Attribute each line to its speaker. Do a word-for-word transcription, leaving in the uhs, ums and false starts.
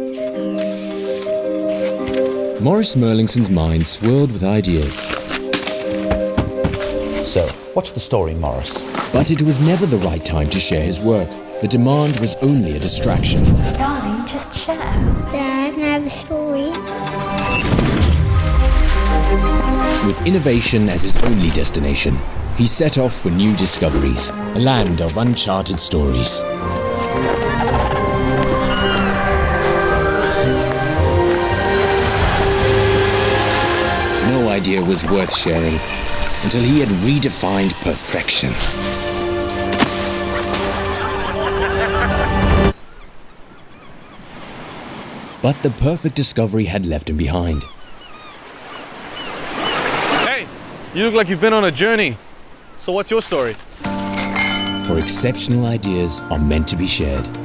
Speaker 1: Maurice Merlingson's mind swirled with ideas.
Speaker 2: So, what's the story, Maurice?
Speaker 1: But it was never the right time to share his work. The demand was only a distraction.
Speaker 3: Darling, just share.
Speaker 4: Dad, I have a story.
Speaker 1: With innovation as his only destination, he set off for new discoveries, a land of uncharted stories. No idea was worth sharing until he had redefined perfection. But the perfect discovery had left him behind.
Speaker 5: Hey, you look like you've been on a journey. So what's your story?
Speaker 1: For exceptional ideas are meant to be shared.